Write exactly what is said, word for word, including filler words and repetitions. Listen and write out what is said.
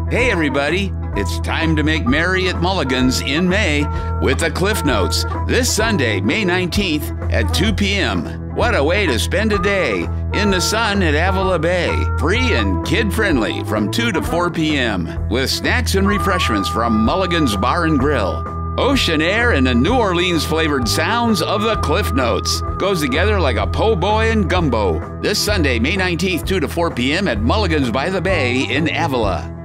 Hey everybody, it's time to make merry at Mulligans in May with the Cliffnotes this Sunday, May nineteenth at two p m What a way to spend a day in the sun at Avila Bay. Free and kid-friendly from two to four p m with snacks and refreshments from Mulligans Bar and Grill. Ocean air and the New Orleans flavored sounds of the Cliffnotes goes together like a po' boy and gumbo. This Sunday, May nineteenth, two to four p m at Mulligans by the Bay in Avila.